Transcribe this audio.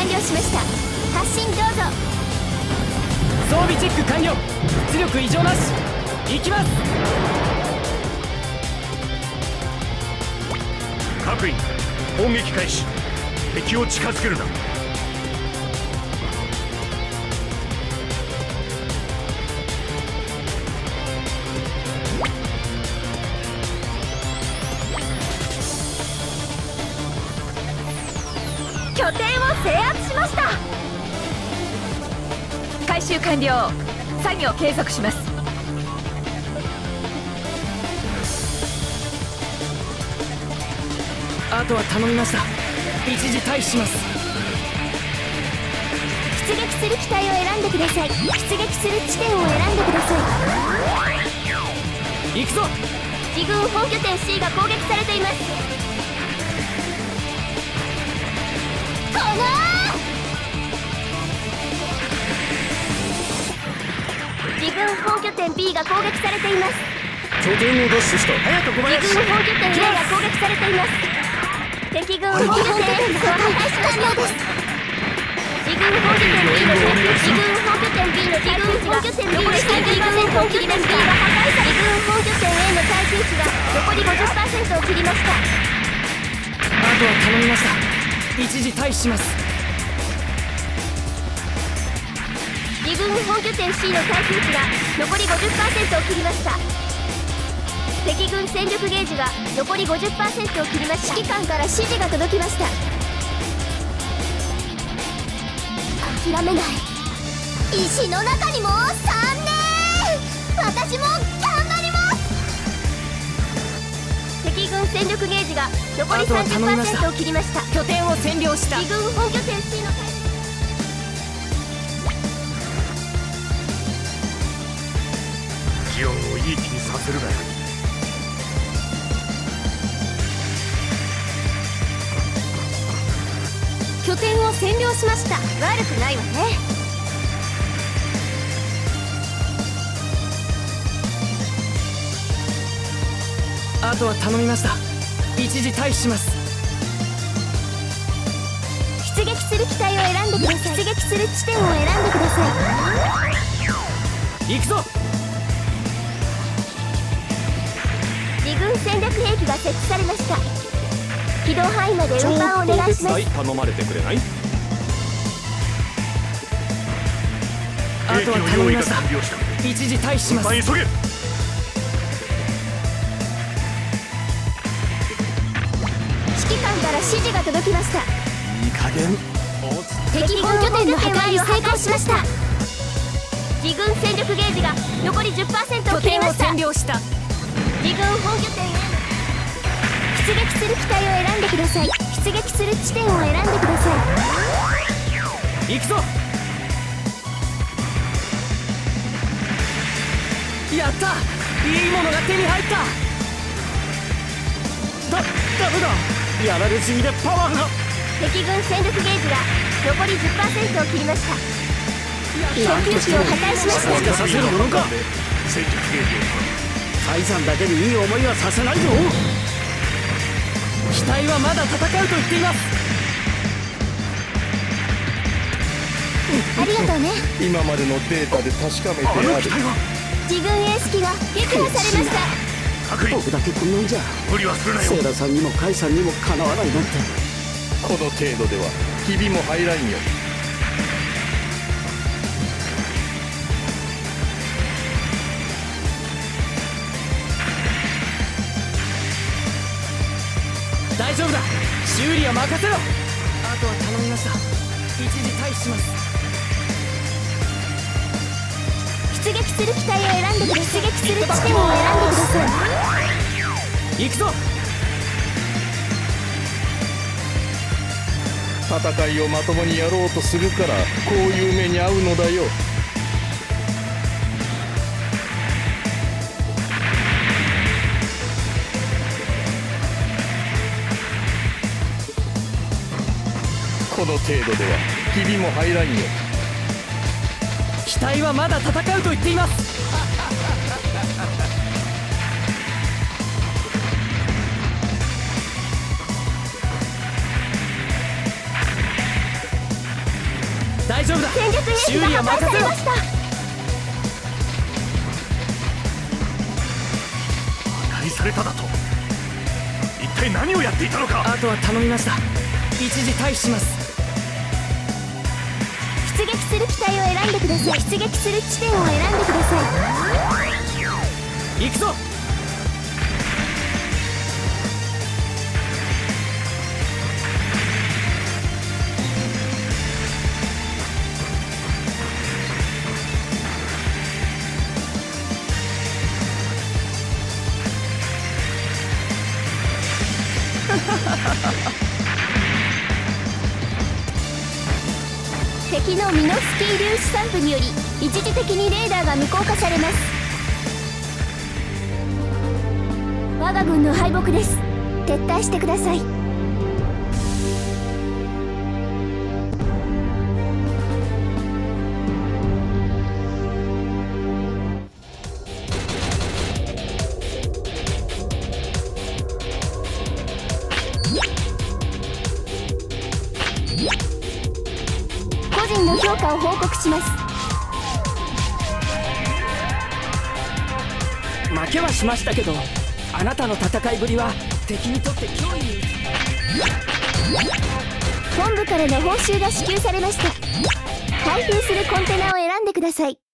完了しました。発進どうぞ。 装備チェック完了。出力異常なし。行きます。 各員砲撃開始。敵を近づけるな。 拠点を制圧しました。 回収完了。作業継続します。 あとは頼みました。一時退避します。 出撃する機体を選んでください。出撃する地点を選んでください。 行くぞ。 自軍本拠点 C が攻撃されています。この自軍本拠点 B が攻撃されています。 拠点を奪取した。 隼人小林。 自軍本拠点 A が攻撃されています。敵軍本拠点 A を破壊しました。自軍本拠点 B の自軍本拠点 B の自軍本拠点 B の30%を切りました。自軍本拠点 A の耐久値が残り 50% を切りました。 あとは頼みました。一時退避します。 自軍本拠点 C の耐久値が残り 50% を切りました。敵軍戦力ゲージが残り 50% を切りました。指揮官から指示が届きました。諦めない。石の中にも3年。私も頑張ります。敵軍戦力ゲージが残り 30% を切りました。 拠点を占領した。 自軍本拠点 C の耐ジオンをいい気にさせるなよ。 拠点を占領しました。悪くないわね。 あとは頼みました。一時退避します。 出撃する機体を選んでください。出撃する地点を選んでください。 行くぞ。 自軍戦略兵器が設置されました。軌道範囲まで運搬をお願いします。 頼まれてくれない？ あとは頼みました。一時退避します。 急げ。 指揮官から指示が届きました。 いい加減。 敵本拠点の破壊を成功しました。自軍戦力ゲージが残り 10% を切りました。 拠点を占領した。 自軍本拠点への出撃する機体を選んでください。出撃する地点を選んでくださ行くぞ。やった。いいものが手に入った。ダメだ。やられすぎでパワーが。 い。敵軍戦力ゲージが残り 10% を切りました。供給機を破壊しました。 させるものか。 戦術ゲージをサイザンだけにいい思いはさせないぞ。機体はまだ戦うと言っています。 ありがとうね。 今までのデータで確かめてある。 自軍エース機が撃破されました。 各員僕だけこんなんじゃ無理はするなよ。 セイラさんにもカイさんにもかなわないなんて。 この程度ではひびも入らんよ。 大丈夫だ。修理は任せろ。あとは頼みました。一時退避します。 出撃する機体を選んでください。出撃する地点を選んでください。 行くぞ。 戦いをまともにやろうとするからこういう目に遭うのだよ。この程度ではひびも入らんよ。 機体はまだ戦うと言っています。 大丈夫だ。 戦略兵器修理はが破壊さ任せろ。 れました。 破壊されただと。一体何をやっていたのか。 あとは頼みました。一時退避します。 出撃する機体を選んでください。出撃する地点を選んでください。 行くぞ。 敵のミノスキー粒子散布により一時的にレーダーが無効化されます。我が軍の敗北です。撤退してください。個人の評価を報告します。 負けはしましたけど、あなたの戦いぶりは敵にとって脅威に。 本部からの報酬が支給されました。開封するコンテナを選んでください。